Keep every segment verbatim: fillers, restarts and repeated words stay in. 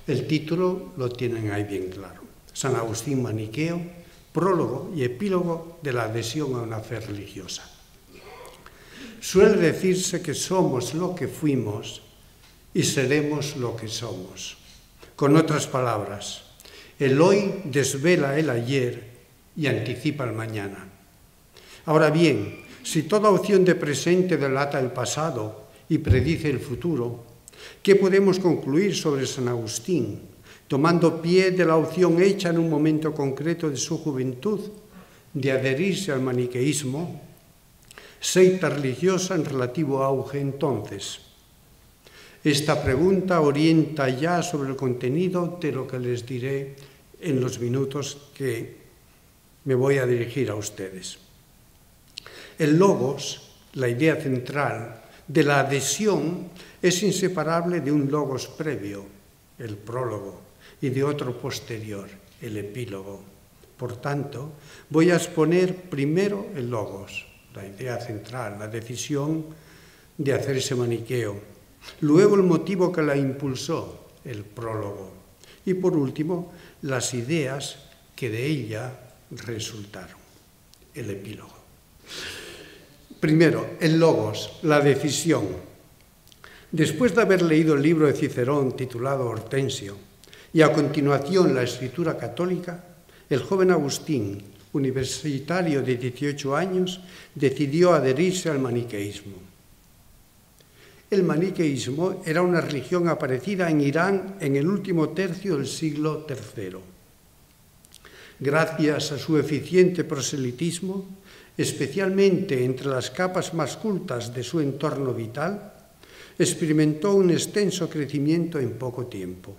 El título lo tienen ahí bien claro. San Agustín Maniqueo, prólogo y epílogo de la adhesión a una fe religiosa. Suele decirse que somos lo que fuimos y seremos lo que somos. Con otras palabras, el hoy desvela el ayer y anticipa el mañana. Ahora bien, si toda opción de presente delata el pasado y predice el futuro, ¿qué podemos concluir sobre San Agustín, tomando pie de la opción hecha en un momento concreto de su juventud de adherirse al maniqueísmo, secta religiosa en relativo auge entonces? Esta pregunta orienta ya sobre el contenido de lo que les diré en los minutos que me voy a dirigir a ustedes. El logos, la idea central de la adhesión, es inseparable de un logos previo, el prólogo, y de otro posterior, el epílogo. Por tanto, voy a exponer primero el logos, la idea central, la decisión de hacerse maniqueo, luego el motivo que la impulsó, el prólogo, y por último, las ideas que de ella resultaron, el epílogo. Primero, el logos, la decisión. Después de haber leído el libro de Cicerón titulado Hortensio y a continuación la escritura católica, el joven Agustín, universitario de dieciocho años, decidió adherirse al maniqueísmo. El maniqueísmo era una religión aparecida en Irán en el último tercio del siglo tercero. Gracias a su eficiente proselitismo, especialmente entre las capas más cultas de su entorno vital, experimentó un extenso crecimiento en poco tiempo.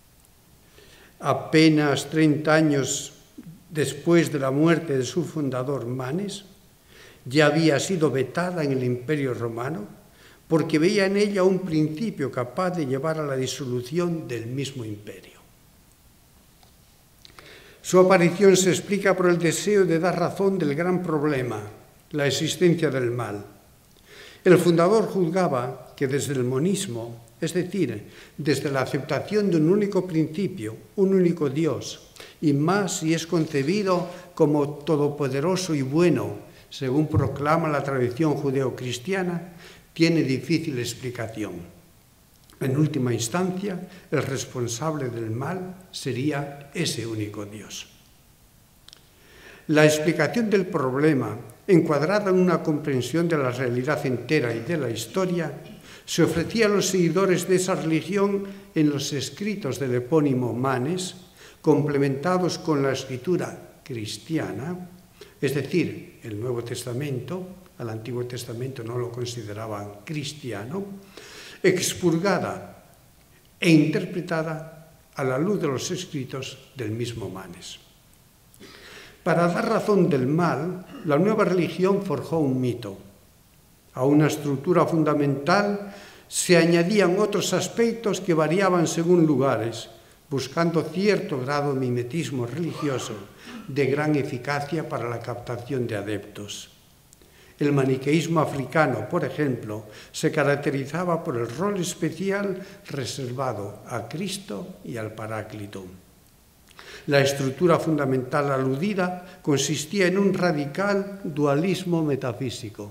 Apenas treinta años después de la muerte de su fundador Manes, ya había sido vetada en el Imperio Romano porque veía en ella un principio capaz de llevar a la disolución del mismo imperio. Su aparición se explica por el deseo de dar razón del gran problema, la existencia del mal. El fundador juzgaba que desde el monismo, es decir, desde la aceptación de un único principio, un único Dios, y más si es concebido como todopoderoso y bueno, según proclama la tradición judeocristiana, tiene difícil explicación. En última instancia, el responsable del mal sería ese único Dios. La explicación del problema, encuadrada en una comprensión de la realidad entera y de la historia, se ofrecía a los seguidores de esa religión en los escritos del epónimo Manes, complementados con la escritura cristiana, es decir, el Nuevo Testamento, al Antiguo Testamento no lo consideraban cristiano, expurgada e interpretada a la luz de los escritos del mismo Manes. Para dar razón del mal, la nueva religión forjó un mito. A una estructura fundamental se añadían otros aspectos que variaban según lugares, buscando cierto grado de mimetismo religioso de gran eficacia para la captación de adeptos. El maniqueísmo africano, por ejemplo, se caracterizaba por el rol especial reservado a Cristo y al Paráclito. La estructura fundamental aludida consistía en un radical dualismo metafísico.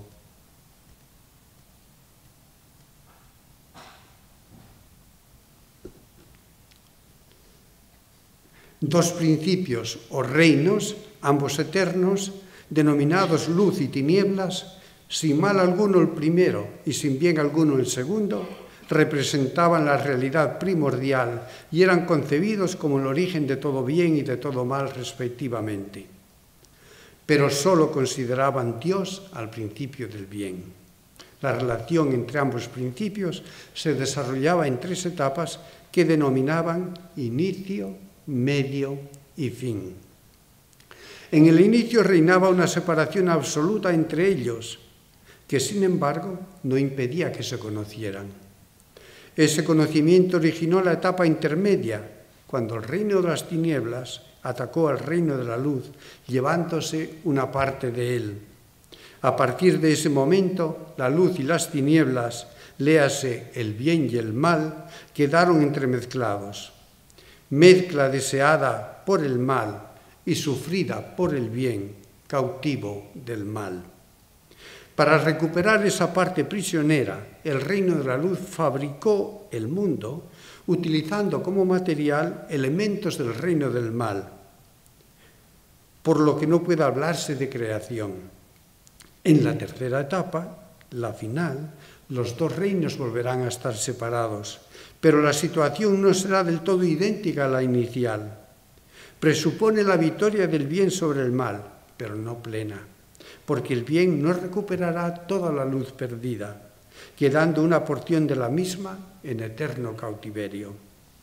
Dos principios o reinos, ambos eternos, denominados luz y tinieblas, sin mal alguno el primero y sin bien alguno el segundo, representaban la realidad primordial y eran concebidos como el origen de todo bien y de todo mal respectivamente. Pero solo consideraban Dios al principio del bien. La relación entre ambos principios se desarrollaba en tres etapas que denominaban inicio, medio y fin. En el inicio reinaba una separación absoluta entre ellos, que sin embargo no impedía que se conocieran. Ese conocimiento originó la etapa intermedia, cuando el reino de las tinieblas atacó al reino de la luz, llevándose una parte de él. A partir de ese momento, la luz y las tinieblas, léase el bien y el mal, quedaron entremezclados. mezcla deseada por el mal y sufrida por el bien, cautivo del mal. Para recuperar esa parte prisionera, el reino de la luz fabricó el mundo utilizando como material elementos del reino del mal, por lo que no puede hablarse de creación. En la tercera etapa, la final, los dos reinos volverán a estar separados, pero la situación no será del todo idéntica a la inicial. Presupone la victoria del bien sobre el mal, pero no plena, porque el bien no recuperará toda la luz perdida, quedando una porción de la misma en eterno cautiverio.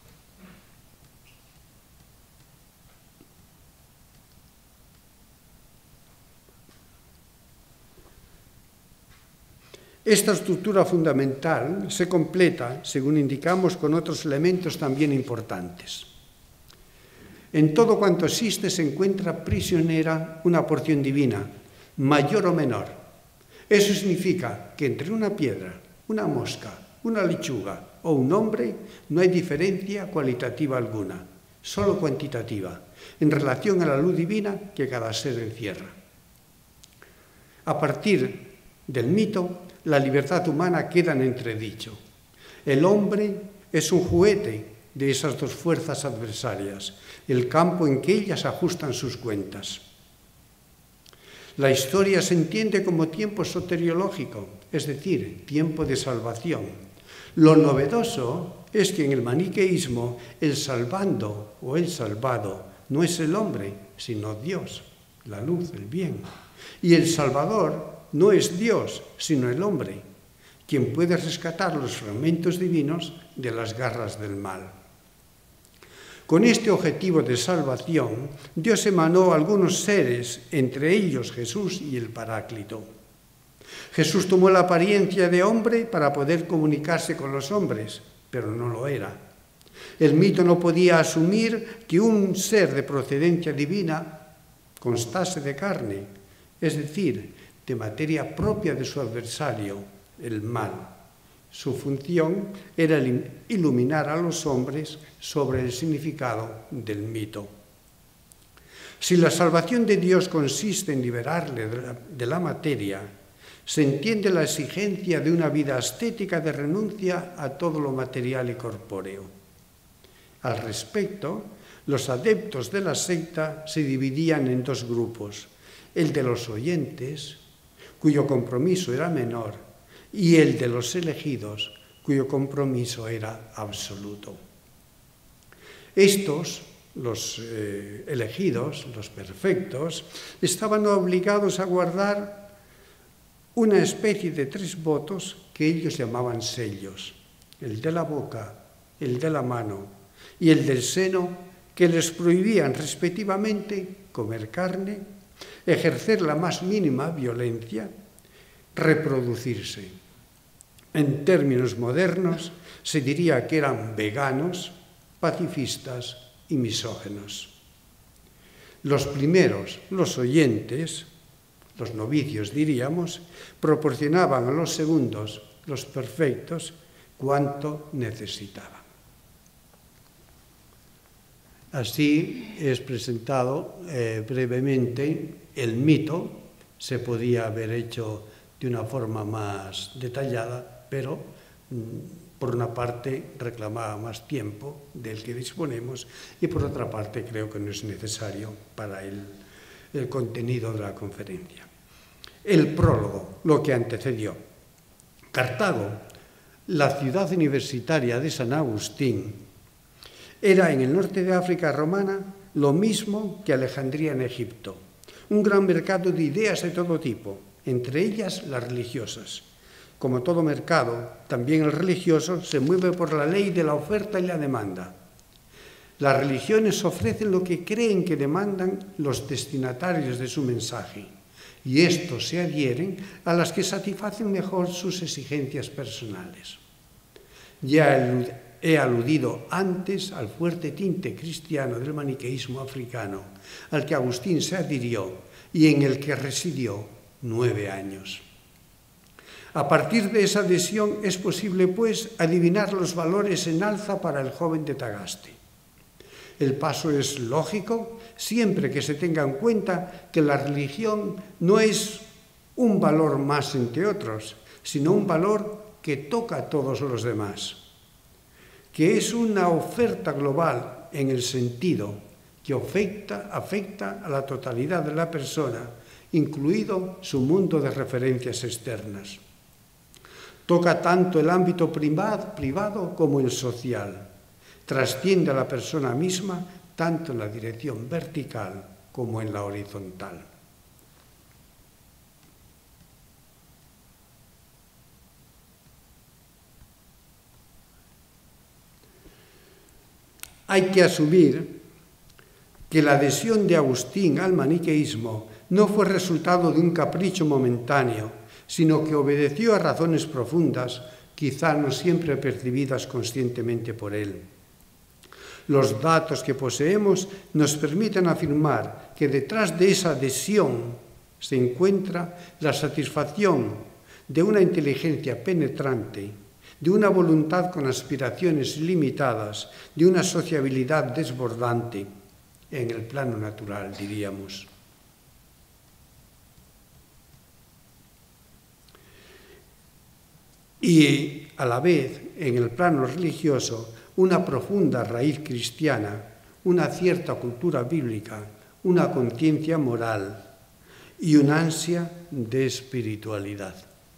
Esta estructura fundamental se completa, según indicamos, con otros elementos también importantes. En todo cuanto existe se encuentra prisionera una porción divina, mayor o menor. Eso significa que entre una piedra, una mosca, una lechuga o un hombre no hay diferencia cualitativa alguna, solo cuantitativa, en relación a la luz divina que cada ser encierra. A partir del mito, la libertad humana queda en entredicho. El hombre es un juguete de esas dos fuerzas adversarias, el campo en que ellas ajustan sus cuentas. La historia se entiende como tiempo soteriológico, es decir, tiempo de salvación. Lo novedoso es que en el maniqueísmo el salvando o el salvado no es el hombre, sino Dios, la luz, el bien. Y el Salvador no es Dios, sino el hombre, quien puede rescatar los fragmentos divinos de las garras del mal. Con este objetivo de salvación, Dios emanó a algunos seres, entre ellos Jesús y el Paráclito. Jesús tomó la apariencia de hombre para poder comunicarse con los hombres, pero no lo era. El mito no podía asumir que un ser de procedencia divina constase de carne, es decir, de materia propia de su adversario, el mal. Su función era iluminar a los hombres sobre el significado del mito. Si la salvación de Dios consiste en liberarle de la, de la materia, se entiende la exigencia de una vida ascética de renuncia a todo lo material y corpóreo. Al respecto, los adeptos de la secta se dividían en dos grupos, el de los oyentes, cuyo compromiso era menor, y el de los elegidos, cuyo compromiso era absoluto. Estos, los eh, elegidos, los perfectos, estaban obligados a guardar una especie de tres votos que ellos llamaban sellos, el de la boca, el de la mano y el del seno, que les prohibían respectivamente comer carne, ejercer la más mínima violencia, reproducirse. En términos modernos, se diría que eran veganos, pacifistas y misóginos. Los primeros, los oyentes, los novicios diríamos, proporcionaban a los segundos, los perfectos, cuanto necesitaban. Así es presentado eh, brevemente el mito. Se podía haber hecho de una forma más detallada, pero mm, por una parte reclamaba más tiempo del que disponemos y por otra parte creo que no es necesario para el, el contenido de la conferencia. El prólogo, lo que antecedió. Cartago, la ciudad universitaria de San Agustín, era en el norte de África romana lo mismo que Alejandría en Egipto, un gran mercado de ideas de todo tipo, entre ellas las religiosas. Como todo mercado, también el religioso se mueve por la ley de la oferta y la demanda. Las religiones ofrecen lo que creen que demandan los destinatarios de su mensaje, y estos se adhieren a las que satisfacen mejor sus exigencias personales. Ya he aludido antes al fuerte tinte cristiano del maniqueísmo africano, al que Agustín se adhirió y en el que residió nueve años. A partir de esa adhesión es posible, pues, adivinar los valores en alza para el joven de Tagaste. El paso es lógico siempre que se tenga en cuenta que la religión no es un valor más entre otros, sino un valor que toca a todos los demás, que es una oferta global en el sentido que afecta, afecta a la totalidad de la persona, incluido su mundo de referencias externas. Toca tanto el ámbito privado como el social. Trasciende a la persona misma tanto en la dirección vertical como en la horizontal. Hay que asumir que la adhesión de Agustín al maniqueísmo no fue resultado de un capricho momentáneo, sino que obedeció a razones profundas, quizá no siempre percibidas conscientemente por él. Los datos que poseemos nos permiten afirmar que detrás de esa adhesión se encuentra la satisfacción de una inteligencia penetrante, de una voluntad con aspiraciones ilimitadas, de una sociabilidad desbordante, en el plano natural, diríamos. Y a la vez, en el plano religioso, una profunda raíz cristiana, una cierta cultura bíblica, una conciencia moral y una ansia de espiritualidad.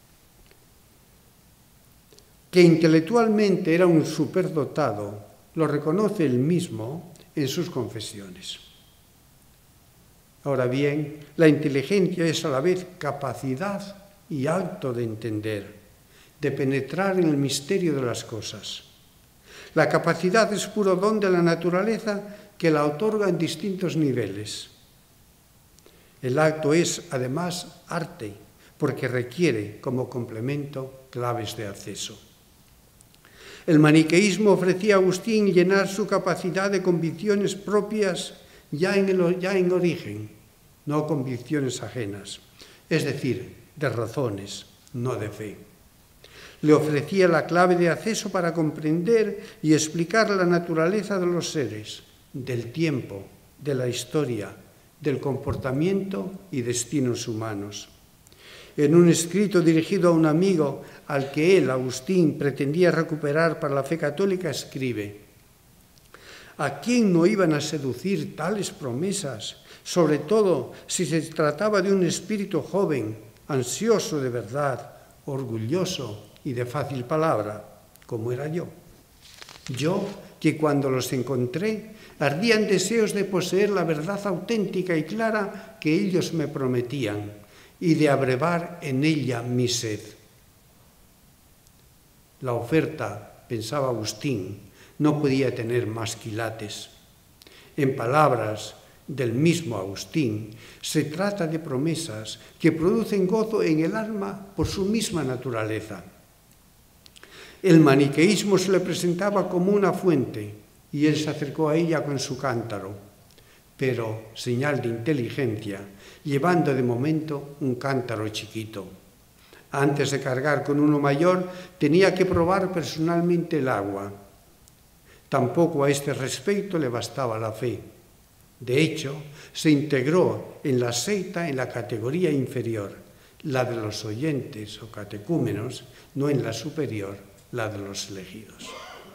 Que intelectualmente era un superdotado, lo reconoce él mismo en sus confesiones. Ahora bien, la inteligencia es a la vez capacidad y acto de entender, de penetrar en el misterio de las cosas. La capacidad es puro don de la naturaleza que la otorga en distintos niveles. El acto es, además, arte, porque requiere, como complemento, claves de acceso. El maniqueísmo ofrecía a Agustín llenar su capacidad de convicciones propias ya en, el, ya en origen, no convicciones ajenas, es decir, de razones, no de fe. Le ofrecía la clave de acceso para comprender y explicar la naturaleza de los seres, del tiempo, de la historia, del comportamiento y destinos humanos. En un escrito dirigido a un amigo al que él, Agustín, pretendía recuperar para la fe católica, escribe: ¿a quién no iban a seducir tales promesas? Sobre todo si se trataba de un espíritu joven, ansioso de verdad, orgulloso y de fácil palabra, como era yo. Yo, que cuando los encontré, ardía en deseos de poseer la verdad auténtica y clara que ellos me prometían y de abrevar en ella mi sed. La oferta, pensaba Agustín, no podía tener más quilates. En palabras del mismo Agustín, se trata de promesas que producen gozo en el alma por su misma naturaleza. El maniqueísmo se le presentaba como una fuente y él se acercó a ella con su cántaro, pero, señal de inteligencia, llevando de momento un cántaro chiquito. Antes de cargar con uno mayor, tenía que probar personalmente el agua. Tampoco a este respecto le bastaba la fe. De hecho, se integró en la secta en la categoría inferior, la de los oyentes o catecúmenos, no en la superior, la de los elegidos.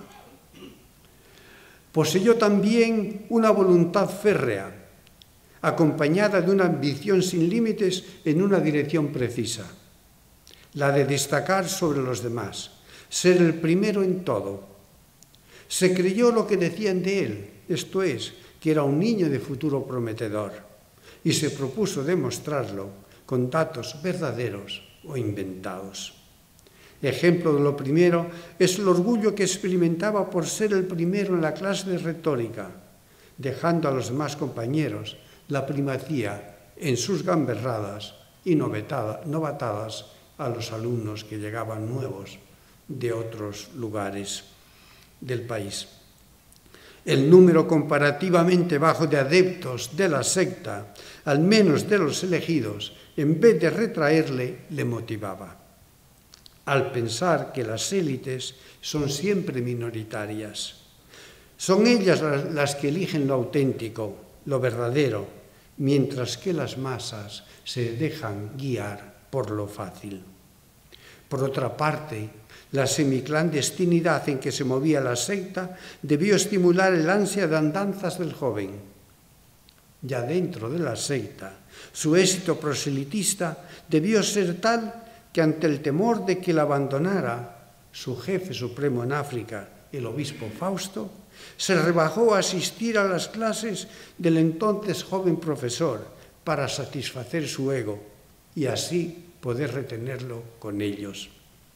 Poseyó también una voluntad férrea, acompañada de una ambición sin límites en una dirección precisa, la de destacar sobre los demás, ser el primero en todo. Se creyó lo que decían de él, esto es, que era un niño de futuro prometedor, y se propuso demostrarlo con datos verdaderos o inventados. Ejemplo de lo primero es el orgullo que experimentaba por ser el primero en la clase de retórica, dejando a los demás compañeros la primacía en sus gamberradas y novatadas a los alumnos que llegaban nuevos de otros lugares del país. El número comparativamente bajo de adeptos de la secta, al menos de los elegidos, en vez de retraerle, le motivaba. Al pensar que las élites son siempre minoritarias, Son ellas las que eligen lo auténtico, lo verdadero, mientras que las masas se dejan guiar por lo fácil. Por otra parte, la semiclandestinidad en que se movía la secta debió estimular el ansia de andanzas del joven. Ya dentro de la secta, su éxito proselitista debió ser tal que ante el temor de que la abandonara su jefe supremo en África, el obispo Fausto, se rebajó a asistir a las clases del entonces joven profesor para satisfacer su ego y así poder retenerlo con ellos.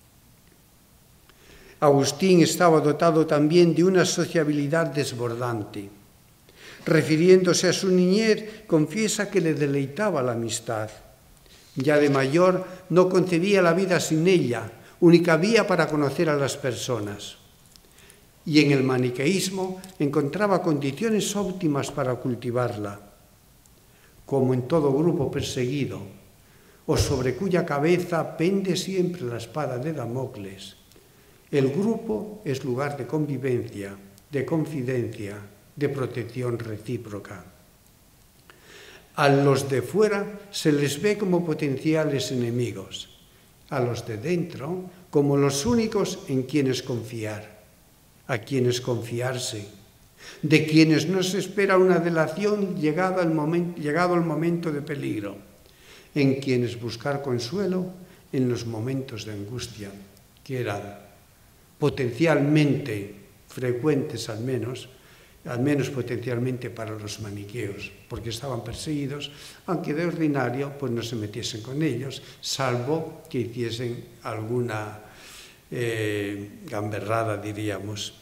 Agustín estaba dotado también de una sociabilidad desbordante. Refiriéndose a su niñez, confiesa que le deleitaba la amistad. Ya de mayor no concebía la vida sin ella, única vía para conocer a las personas. Y en el maniqueísmo encontraba condiciones óptimas para cultivarla. Como en todo grupo perseguido, o sobre cuya cabeza pende siempre la espada de Damocles, el grupo es lugar de convivencia, de confidencia, de protección recíproca. A los de fuera se les ve como potenciales enemigos, a los de dentro como los únicos en quienes confiar, a quienes confiarse, de quienes no se espera una delación llegado el momento, llegado el momento de peligro, en quienes buscar consuelo en los momentos de angustia, que eran potencialmente frecuentes al menos, al menos potencialmente para los maniqueos, porque estaban perseguidos, aunque de ordinario pues no se metiesen con ellos, salvo que hiciesen alguna eh, gamberrada, diríamos.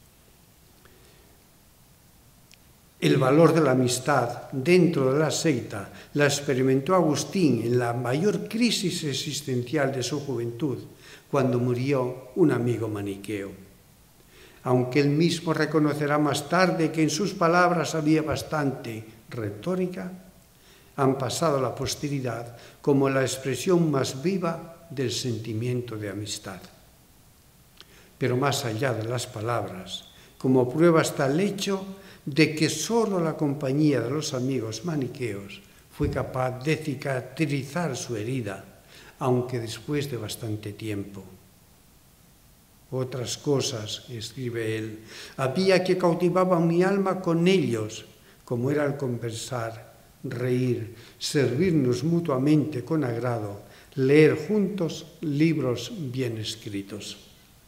El valor de la amistad dentro de la secta la experimentó Agustín en la mayor crisis existencial de su juventud, cuando murió un amigo maniqueo. Aunque él mismo reconocerá más tarde que en sus palabras había bastante retórica, han pasado a la posteridad como la expresión más viva del sentimiento de amistad. Pero más allá de las palabras, como prueba está el hecho de que solo la compañía de los amigos maniqueos fue capaz de cicatrizar su herida, aunque después de bastante tiempo. Otras cosas, escribe él, había que cautivaban mi alma con ellos, como era el conversar, reír, servirnos mutuamente con agrado, leer juntos libros bien escritos.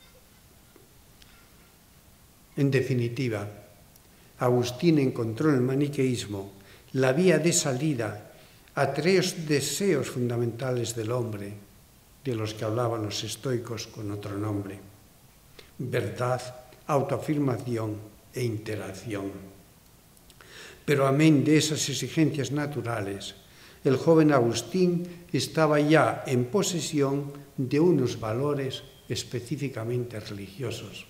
En definitiva, Agustín encontró en el maniqueísmo la vía de salida a tres deseos fundamentales del hombre, de los que hablaban los estoicos con otro nombre: verdad, autoafirmación e interacción. Pero amén de esas exigencias naturales, el joven Agustín estaba ya en posesión de unos valores específicamente religiosos.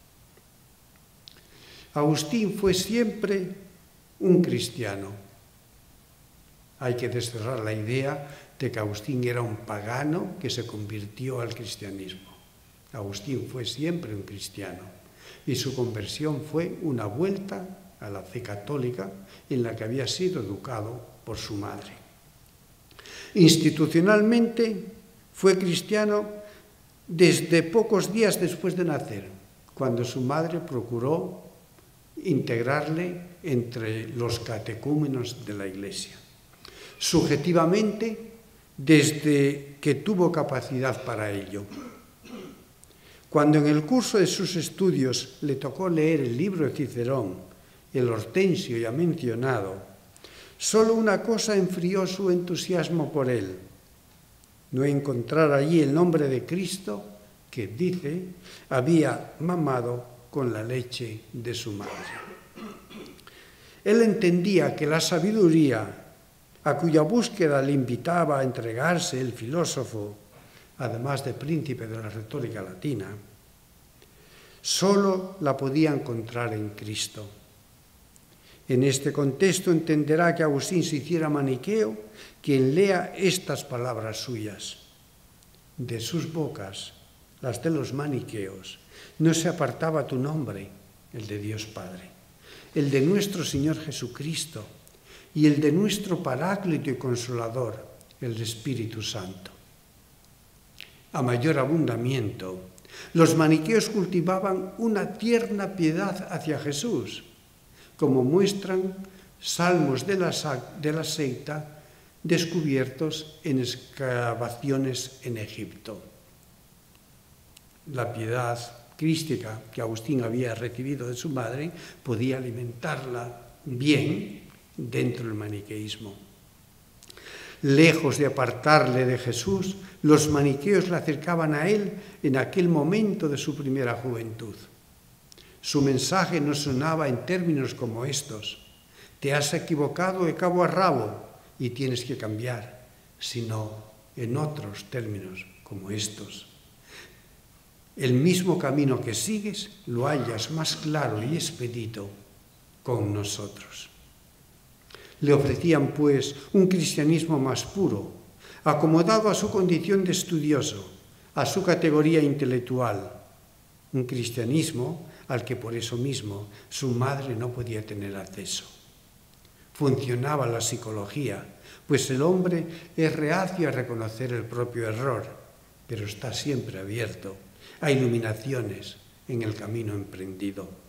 Agustín fue siempre un cristiano. Hay que desterrar la idea de que Agustín era un pagano que se convirtió al cristianismo. Agustín fue siempre un cristiano y su conversión fue una vuelta a la fe católica en la que había sido educado por su madre. Institucionalmente fue cristiano desde pocos días después de nacer, cuando su madre procuró integrarle entre los catecúmenos de la Iglesia. Subjetivamente, desde que tuvo capacidad para ello. Cuando en el curso de sus estudios le tocó leer el libro de Cicerón, el Hortensio ya mencionado, solo una cosa enfrió su entusiasmo por él: no encontrar allí el nombre de Cristo que, dice, había mamado con la leche de su madre. Él entendía que la sabiduría a cuya búsqueda le invitaba a entregarse el filósofo, además de príncipe de la retórica latina, solo la podía encontrar en Cristo. En este contexto entenderá que Agustín se hiciera maniqueo quien lea estas palabras suyas. De sus bocas, las de los maniqueos, no se apartaba tu nombre, el de Dios Padre, el de nuestro Señor Jesucristo y el de nuestro Paráclito y Consolador, el Espíritu Santo. A mayor abundamiento, los maniqueos cultivaban una tierna piedad hacia Jesús, como muestran salmos de la, de la secta descubiertos en excavaciones en Egipto. La piedad crística que Agustín había recibido de su madre podía alimentarla bien dentro del maniqueísmo. Lejos de apartarle de Jesús, los maniqueos le acercaban a él en aquel momento de su primera juventud. Su mensaje no sonaba en términos como estos: te has equivocado de cabo a rabo y tienes que cambiar, sino en otros términos como estos: el mismo camino que sigues lo hallas más claro y expedito con nosotros. Le ofrecían, pues, un cristianismo más puro, acomodado a su condición de estudioso, a su categoría intelectual, un cristianismo al que por eso mismo su madre no podía tener acceso. Funcionaba la psicología, pues el hombre es reacio a reconocer el propio error, pero está siempre abierto a iluminaciones en el camino emprendido.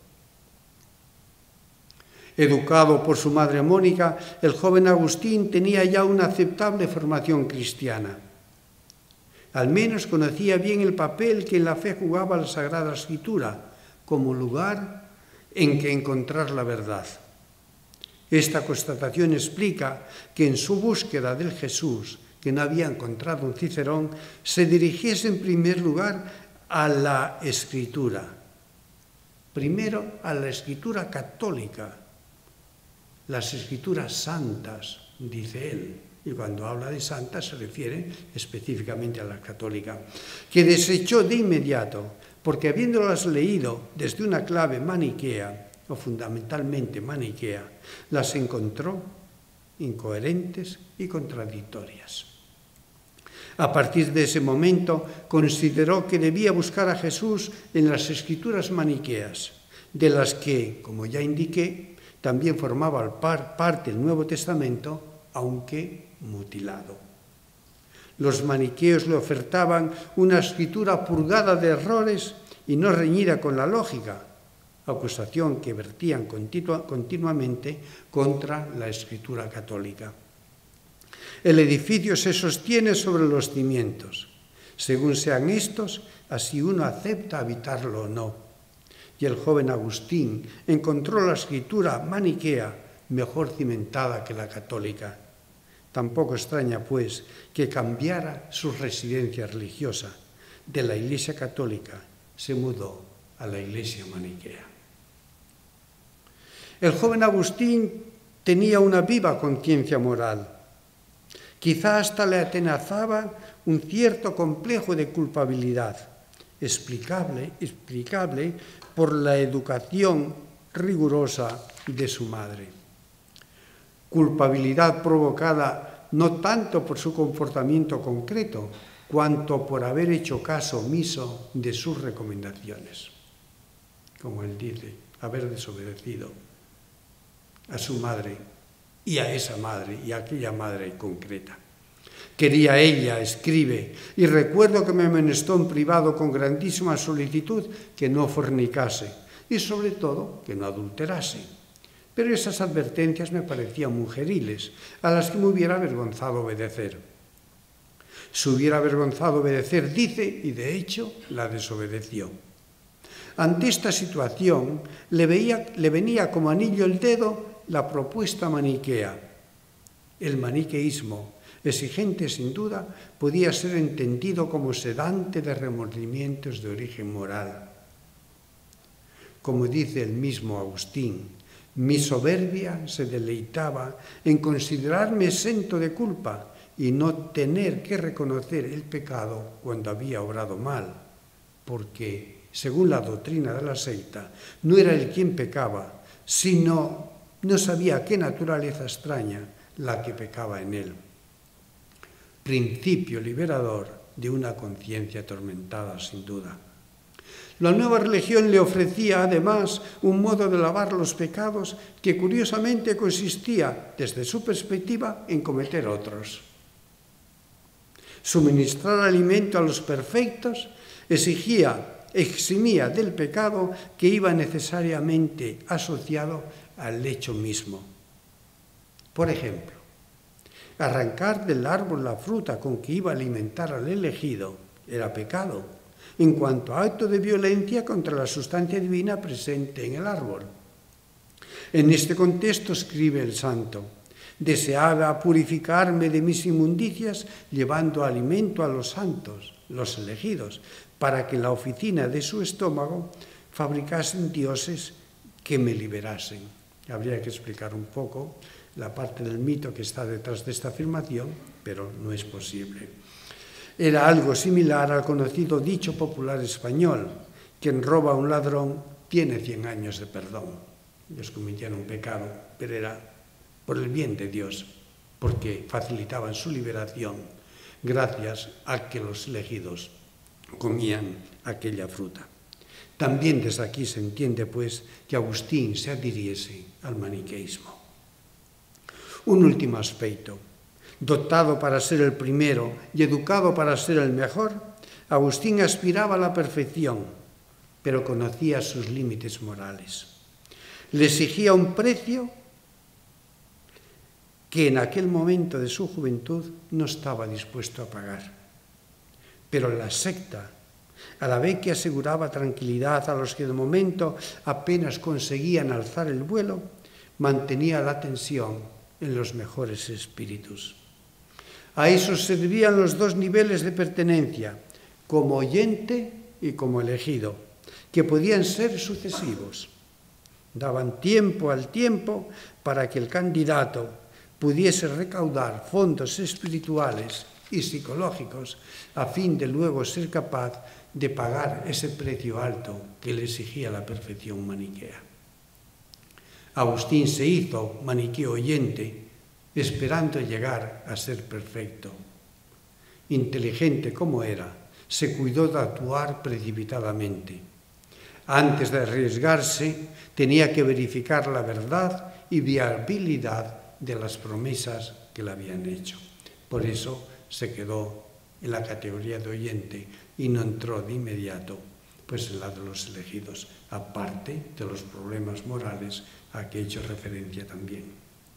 Educado por su madre Mónica, el joven Agustín tenía ya una aceptable formación cristiana. Al menos conocía bien el papel que en la fe jugaba la Sagrada Escritura como lugar en que encontrar la verdad. Esta constatación explica que en su búsqueda del Jesús que no había encontrado en Cicerón, se dirigiese en primer lugar a la Escritura. Primero a la Escritura católica, las Escrituras santas, dice él, y cuando habla de santas se refiere específicamente a la católica, que desechó de inmediato, porque habiéndolas leído desde una clave maniquea, o fundamentalmente maniquea, las encontró incoherentes y contradictorias. A partir de ese momento consideró que debía buscar a Jesús en las Escrituras maniqueas, de las que, como ya indiqué, también formaba parte el Nuevo Testamento, aunque mutilado. Los maniqueos le ofertaban una escritura purgada de errores y no reñida con la lógica, acusación que vertían continua, continuamente contra la Escritura católica. El edificio se sostiene sobre los cimientos. Según sean estos, así uno acepta habitarlo o no. Y el joven Agustín encontró la escritura maniquea mejor cimentada que la católica. Tampoco extraña, pues, que cambiara su residencia religiosa. De la Iglesia católica se mudó a la Iglesia maniquea. El joven Agustín tenía una viva conciencia moral. Quizá hasta le atenazaba un cierto complejo de culpabilidad, explicable, explicable por la educación rigurosa de su madre. Culpabilidad provocada no tanto por su comportamiento concreto, cuanto por haber hecho caso omiso de sus recomendaciones. Como él dice, haber desobedecido a su madre y a esa madre y a aquella madre concreta. Quería ella, escribe, y recuerdo que me amonestó en privado con grandísima solicitud que no fornicase y sobre todo que no adulterase. Pero esas advertencias me parecían mujeriles, a las que me hubiera avergonzado obedecer. Se hubiera avergonzado obedecer, dice, y de hecho la desobedeció. Ante esta situación le, veía, le venía como anillo al dedo la propuesta maniquea. El maniqueísmo, exigente sin duda, podía ser entendido como sedante de remordimientos de origen moral. Como dice el mismo Agustín, mi soberbia se deleitaba en considerarme exento de culpa y no tener que reconocer el pecado cuando había obrado mal, porque, según la doctrina de la secta, no era él quien pecaba, sino no sabía qué naturaleza extraña la que pecaba en él. Principio liberador de una conciencia atormentada, sin duda. La nueva religión le ofrecía, además, un modo de lavar los pecados que curiosamente consistía, desde su perspectiva, en cometer otros. Suministrar alimento a los perfectos exigía, eximía del pecado que iba necesariamente asociado al hecho mismo. Por ejemplo, arrancar del árbol la fruta con que iba a alimentar al elegido era pecado, en cuanto a acto de violencia contra la sustancia divina presente en el árbol. En este contexto escribe el santo: deseaba purificarme de mis inmundicias llevando alimento a los santos, los elegidos, para que en la oficina de su estómago fabricasen dioses que me liberasen. Habría que explicar un poco la parte del mito que está detrás de esta afirmación, pero no es posible. Era algo similar al conocido dicho popular español: quien roba a un ladrón tiene cien años de perdón. Ellos cometían un pecado, pero era por el bien de Dios, porque facilitaban su liberación gracias a que los elegidos comían aquella fruta. También desde aquí se entiende, pues, que Agustín se adhiriese al maniqueísmo. Un último aspecto. Dotado para ser el primero y educado para ser el mejor, Agustín aspiraba a la perfección, pero conocía sus límites morales. Le exigía un precio que en aquel momento de su juventud no estaba dispuesto a pagar. Pero la secta, a la vez que aseguraba tranquilidad a los que de momento apenas conseguían alzar el vuelo, mantenía la tensión en los mejores espíritus. A eso servían los dos niveles de pertenencia, como oyente y como elegido, que podían ser sucesivos. Daban tiempo al tiempo para que el candidato pudiese recaudar fondos espirituales y psicológicos a fin de luego ser capaz de pagar ese precio alto que le exigía la perfección maniquea. Agustín se hizo maniqueo oyente, esperando llegar a ser perfecto. Inteligente como era, se cuidó de actuar precipitadamente. Antes de arriesgarse, tenía que verificar la verdad y viabilidad de las promesas que le habían hecho. Por eso se quedó en la categoría de oyente y no entró de inmediato pues en la de los elegidos, aparte de los problemas morales a que he hecho referencia también.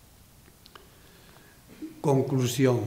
Conclusión.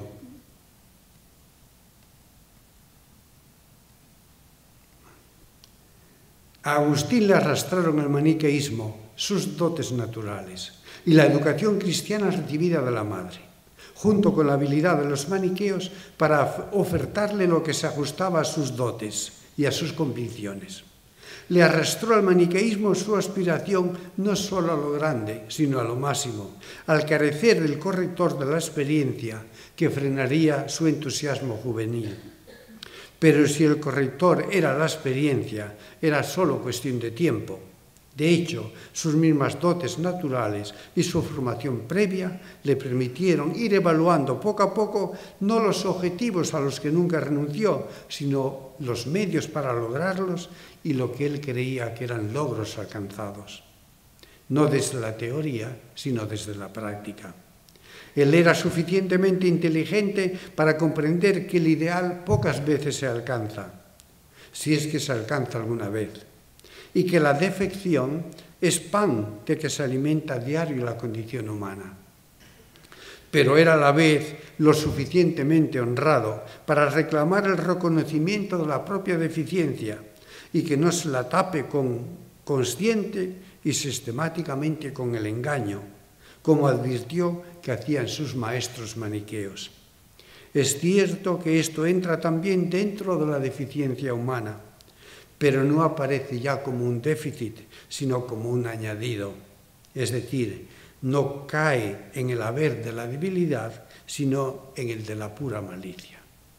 A Agustín le arrastraron el maniqueísmo sus dotes naturales y la educación cristiana recibida de la madre, junto con la habilidad de los maniqueos para ofertarle lo que se ajustaba a sus dotes y a sus convicciones. Le arrastró al maniqueísmo su aspiración no solo a lo grande, sino a lo máximo, al carecer del corrector de la experiencia que frenaría su entusiasmo juvenil. Pero si el corrector era la experiencia, era solo cuestión de tiempo. De hecho, sus mismas dotes naturales y su formación previa le permitieron ir evaluando poco a poco no los objetivos a los que nunca renunció, sino los medios para lograrlos y lo que él creía que eran logros alcanzados. No desde la teoría, sino desde la práctica. Él era suficientemente inteligente para comprender que el ideal pocas veces se alcanza, si es que se alcanza alguna vez, y que la defección es pan de que se alimenta a diario la condición humana. Pero era a la vez lo suficientemente honrado para reclamar el reconocimiento de la propia deficiencia y que no se la tape con consciente y sistemáticamente con el engaño, como advirtió que hacían sus maestros maniqueos. Es cierto que esto entra también dentro de la deficiencia humana, pero no aparece ya como un déficit, sino como un añadido. Es decir, no cae en el haber de la debilidad, sino en el de la pura malicia.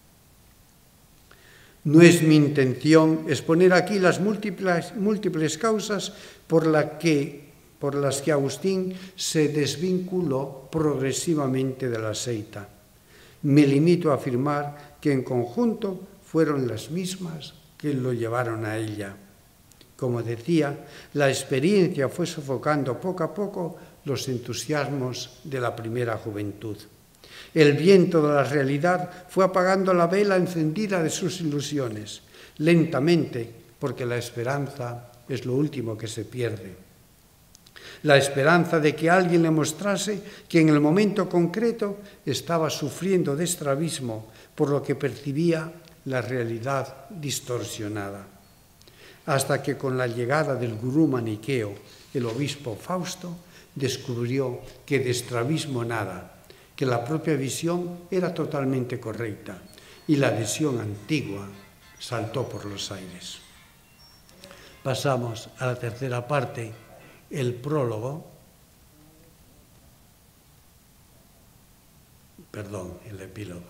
No es mi intención exponer aquí las múltiples, múltiples causas por, la que, por las que Agustín se desvinculó progresivamente de la secta. Me limito a afirmar que en conjunto fueron las mismas que lo llevaron a ella. Como decía, la experiencia fue sofocando poco a poco los entusiasmos de la primera juventud. El viento de la realidad fue apagando la vela encendida de sus ilusiones, lentamente, porque la esperanza es lo último que se pierde. La esperanza de que alguien le mostrase que en el momento concreto estaba sufriendo de estrabismo, por lo que percibía la realidad distorsionada. Hasta que con la llegada del gurú maniqueo, el obispo Fausto descubrió que de estrabismo nada, que la propia visión era totalmente correcta y la visión antigua saltó por los aires. Pasamos a la tercera parte, el prólogo, perdón, el epílogo.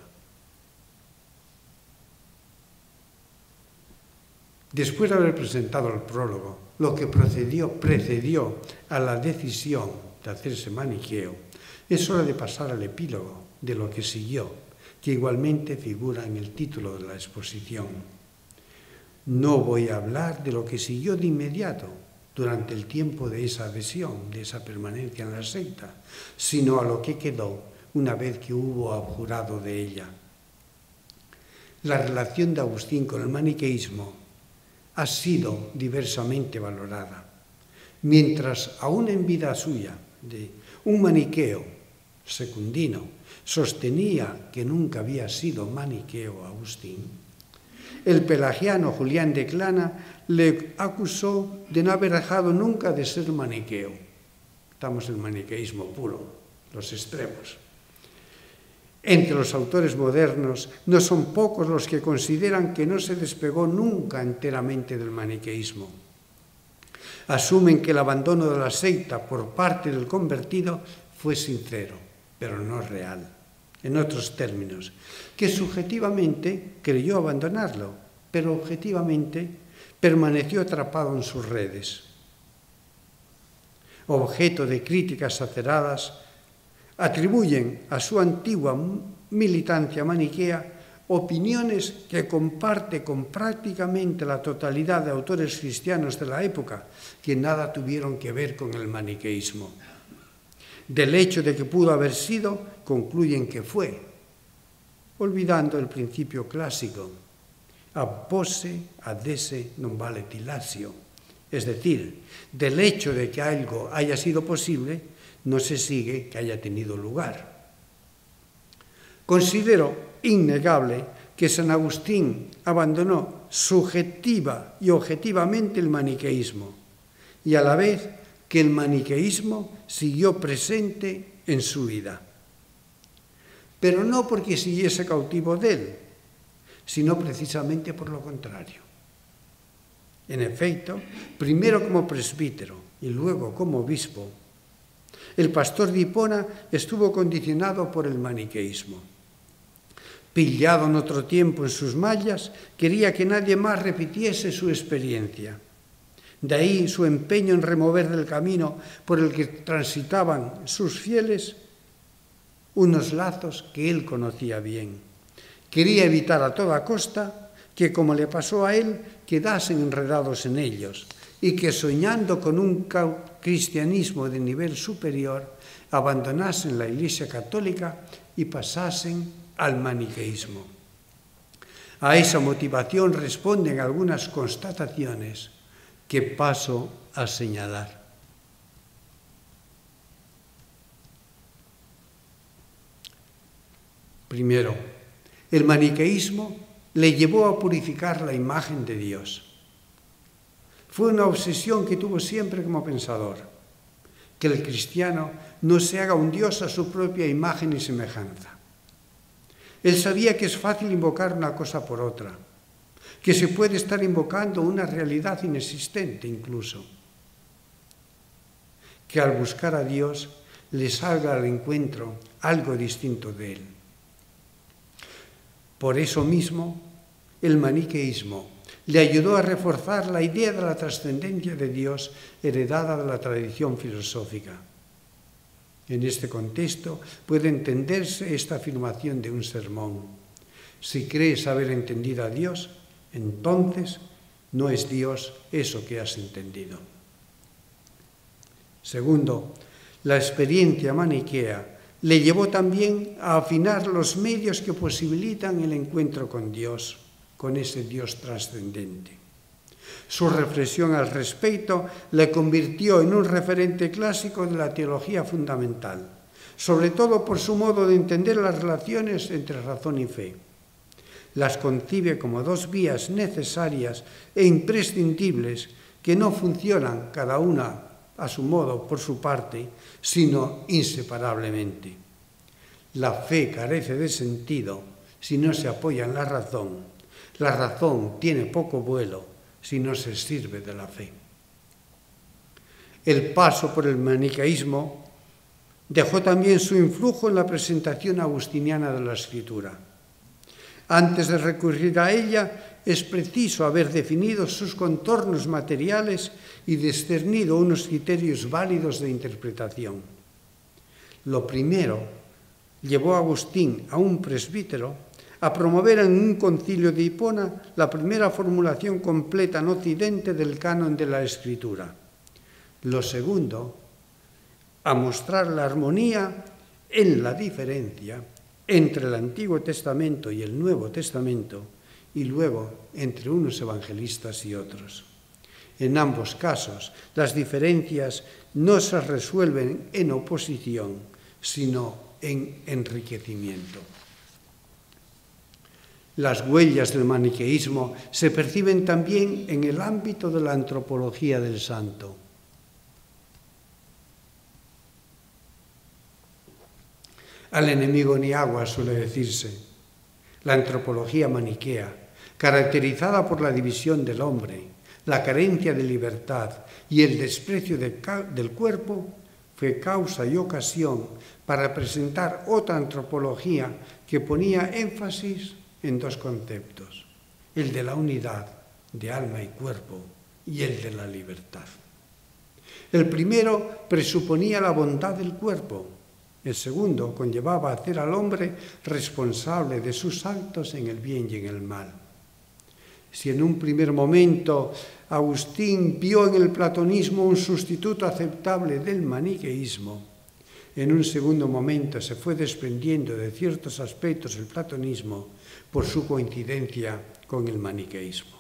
Después de haber presentado el prólogo, lo que procedió, precedió a la decisión de hacerse maniqueo, es hora de pasar al epílogo de lo que siguió, que igualmente figura en el título de la exposición. No voy a hablar de lo que siguió de inmediato durante el tiempo de esa adhesión, de esa permanencia en la secta, sino a lo que quedó una vez que hubo abjurado de ella. La relación de Agustín con el maniqueísmo ha sido diversamente valorada. Mientras aún en vida suya, de un maniqueo secundino sostenía que nunca había sido maniqueo Agustín, el pelagiano Julián de Clana le acusó de no haber dejado nunca de ser maniqueo. Estamos en maniqueísmo puro, los extremos. Entre los autores modernos no son pocos los que consideran que no se despegó nunca enteramente del maniqueísmo. Asumen que el abandono de la secta por parte del convertido fue sincero, pero no real. En otros términos, que subjetivamente creyó abandonarlo, pero objetivamente permaneció atrapado en sus redes. Objeto de críticas aceradas, atribuyen a su antigua militancia maniquea opiniones que comparte con prácticamente la totalidad de autores cristianos de la época, que nada tuvieron que ver con el maniqueísmo. Del hecho de que pudo haber sido, concluyen que fue, olvidando el principio clásico, ab posse ad esse non vale dilatio, es decir, del hecho de que algo haya sido posible, no se sigue que haya tenido lugar. Considero innegable que San Agustín abandonó subjetiva y objetivamente el maniqueísmo y a la vez que el maniqueísmo siguió presente en su vida. Pero no porque siguiese cautivo de él, sino precisamente por lo contrario. En efecto, primero como presbítero y luego como obispo, el pastor de Hipona estuvo condicionado por el maniqueísmo. Pillado en otro tiempo en sus mallas, quería que nadie más repitiese su experiencia. De ahí su empeño en remover del camino por el que transitaban sus fieles unos lazos que él conocía bien. Quería evitar a toda costa que, como le pasó a él, quedasen enredados en ellos y que, soñando con un cristianismo de nivel superior, abandonasen la Iglesia Católica y pasasen al maniqueísmo. A esa motivación responden algunas constataciones que paso a señalar. Primero, el maniqueísmo le llevó a purificar la imagen de Dios. Fue una obsesión que tuvo siempre como pensador, que el cristiano no se haga un Dios a su propia imagen y semejanza. Él sabía que es fácil invocar una cosa por otra, que se puede estar invocando una realidad inexistente incluso, que al buscar a Dios le salga al encuentro algo distinto de él. Por eso mismo, el maniqueísmo le ayudó a reforzar la idea de la trascendencia de Dios heredada de la tradición filosófica. En este contexto puede entenderse esta afirmación de un sermón: si crees haber entendido a Dios, entonces No es Dios eso que has entendido. Segundo, la experiencia maniquea le llevó también a afinar los medios que posibilitan el encuentro con Dios, con ese Dios trascendente. Su reflexión al respecto le convirtió en un referente clásico de la teología fundamental, sobre todo por su modo de entender las relaciones entre razón y fe. Las concibe como dos vías necesarias e imprescindibles que no funcionan cada una a su modo, por su parte, sino inseparablemente. La fe carece de sentido si no se apoya en la razón. La razón tiene poco vuelo si no se sirve de la fe. El paso por el maniqueísmo dejó también su influjo en la presentación agustiniana de la Escritura. Antes de recurrir a ella, es preciso haber definido sus contornos materiales y discernido unos criterios válidos de interpretación. Lo primero llevó a Agustín, a un presbítero, a promover en un concilio de Hipona la primera formulación completa en Occidente del canon de la Escritura. Lo segundo, a mostrar la armonía en la diferencia entre el Antiguo Testamento y el Nuevo Testamento, y luego entre unos evangelistas y otros. En ambos casos, las diferencias no se resuelven en oposición, sino en enriquecimiento. Las huellas del maniqueísmo se perciben también en el ámbito de la antropología del santo. Al enemigo ni agua, suele decirse. La antropología maniquea, caracterizada por la división del hombre, la carencia de libertad y el desprecio de, del cuerpo, fue causa y ocasión para presentar otra antropología que ponía énfasis en dos conceptos, el de la unidad de alma y cuerpo y el de la libertad. El primero presuponía la bondad del cuerpo, el segundo conllevaba a hacer al hombre responsable de sus actos en el bien y en el mal. Si en un primer momento Agustín vio en el platonismo un sustituto aceptable del maniqueísmo, en un segundo momento se fue desprendiendo de ciertos aspectos del platonismo por su coincidencia con el maniqueísmo.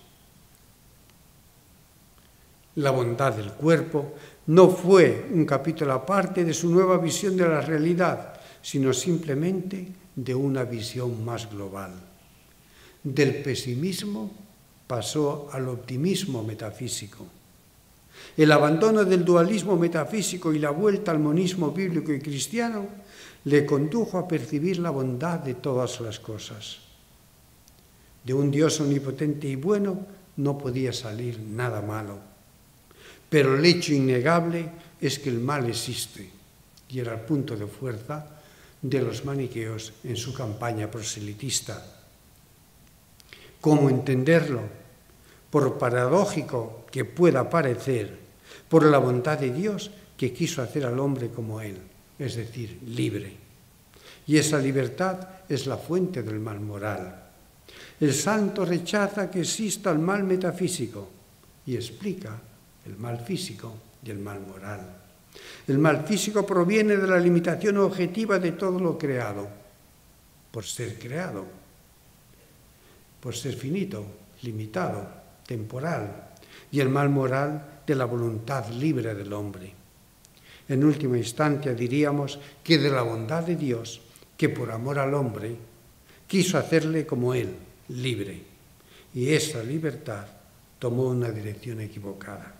La bondad del cuerpo no fue un capítulo aparte de su nueva visión de la realidad, sino simplemente de una visión más global. Del pesimismo pasó al optimismo metafísico. El abandono del dualismo metafísico y la vuelta al monismo bíblico y cristiano le condujo a percibir la bondad de todas las cosas. De un Dios omnipotente y bueno no podía salir nada malo. Pero el hecho innegable es que el mal existe, y era el punto de fuerza de los maniqueos en su campaña proselitista. ¿Cómo entenderlo? Por paradójico que pueda parecer, por la bondad de Dios que quiso hacer al hombre como Él, es decir, libre. Y esa libertad es la fuente del mal moral. El santo rechaza que exista el mal metafísico y explica el mal físico y el mal moral. El mal físico proviene de la limitación objetiva de todo lo creado, por ser creado, por ser finito, limitado, temporal, y el mal moral de la voluntad libre del hombre. En última instancia diríamos que de la bondad de Dios, que por amor al hombre quiso hacerle como Él, libre, y esa libertad tomó una dirección equivocada.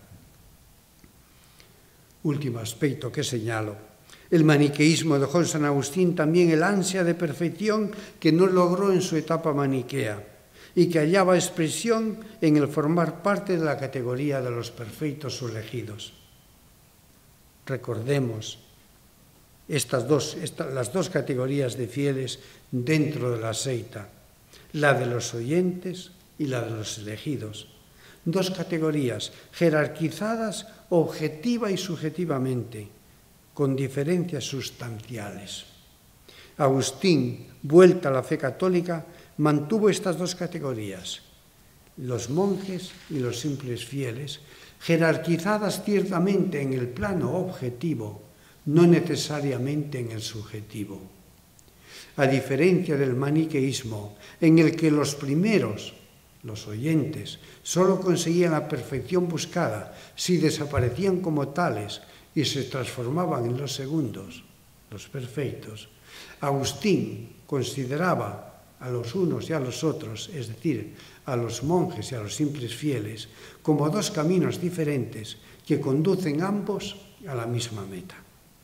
Último aspecto que señalo. El maniqueísmo dejó en San Agustín también el ansia de perfección que no logró en su etapa maniquea y que hallaba expresión en el formar parte de la categoría de los perfectos elegidos. Recordemos estas dos, esta, las dos categorías de fieles dentro de la seita, la de los oyentes y la de los elegidos. Dos categorías jerarquizadas objetiva y subjetivamente, con diferencias sustanciales. Agustín, vuelta a la fe católica, mantuvo estas dos categorías, los monjes y los simples fieles, jerarquizadas ciertamente en el plano objetivo, no necesariamente en el subjetivo. A diferencia del maniqueísmo, en el que los primeros, los oyentes, solo conseguían la perfección buscada si desaparecían como tales y se transformaban en los segundos, los perfectos, Agustín consideraba a los unos y a los otros, es decir, a los monjes y a los simples fieles, como dos caminos diferentes que conducen ambos a la misma meta.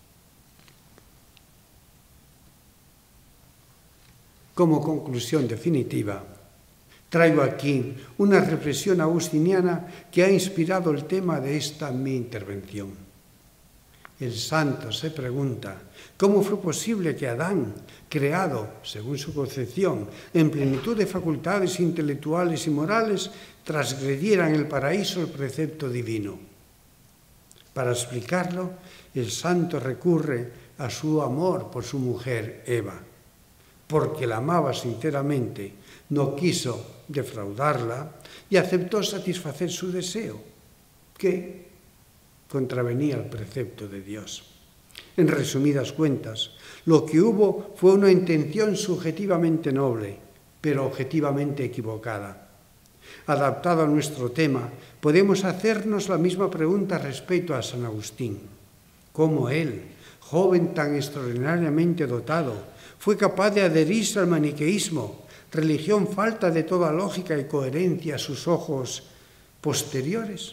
Como conclusión definitiva, traigo aquí una reflexión agustiniana que ha inspirado el tema de esta mi intervención. El santo se pregunta, ¿cómo fue posible que Adán, creado, según su concepción, en plenitud de facultades intelectuales y morales, transgrediera en el paraíso el precepto divino? Para explicarlo, el santo recurre a su amor por su mujer Eva. Porque la amaba sinceramente, no quiso defraudarla y aceptó satisfacer su deseo, que contravenía el precepto de Dios. En resumidas cuentas, lo que hubo fue una intención subjetivamente noble, pero objetivamente equivocada. Adaptado a nuestro tema, podemos hacernos la misma pregunta respecto a San Agustín. ¿Cómo él, joven tan extraordinariamente dotado, fue capaz de adherirse al maniqueísmo, religión falta de toda lógica y coherencia a sus ojos posteriores?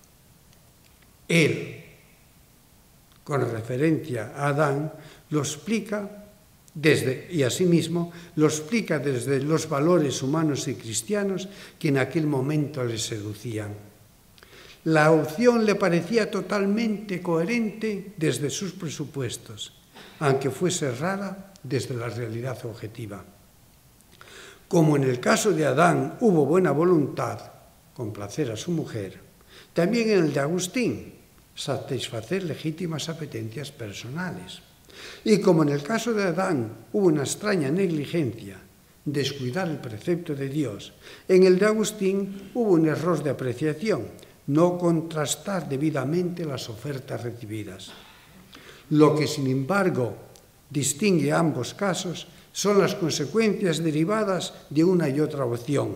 Él, con referencia a Adán, lo explica desde, y asimismo lo explica desde los valores humanos y cristianos que en aquel momento le seducían. La opción le parecía totalmente coherente desde sus presupuestos, aunque fuese rara desde la realidad objetiva. Como en el caso de Adán hubo buena voluntad, complacer a su mujer, también en el de Agustín, satisfacer legítimas apetencias personales. Y como en el caso de Adán hubo una extraña negligencia, descuidar el precepto de Dios, en el de Agustín hubo un error de apreciación, no contrastar debidamente las ofertas recibidas. Lo que, sin embargo, distingue a ambos casos son las consecuencias derivadas de una y otra opción.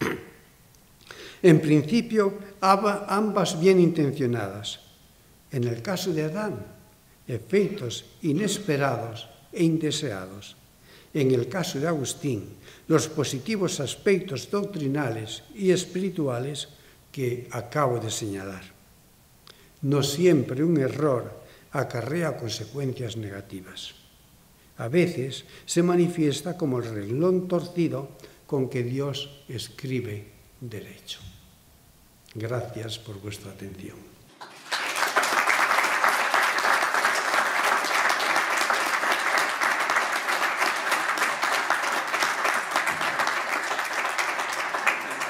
En principio, ambas bien intencionadas. En el caso de Adán, efectos inesperados e indeseados. En el caso de Agustín, los positivos aspectos doctrinales y espirituales que acabo de señalar. No siempre un error acarrea consecuencias negativas. A veces se manifiesta como el renglón torcido con que Dios escribe derecho. Gracias por vuestra atención.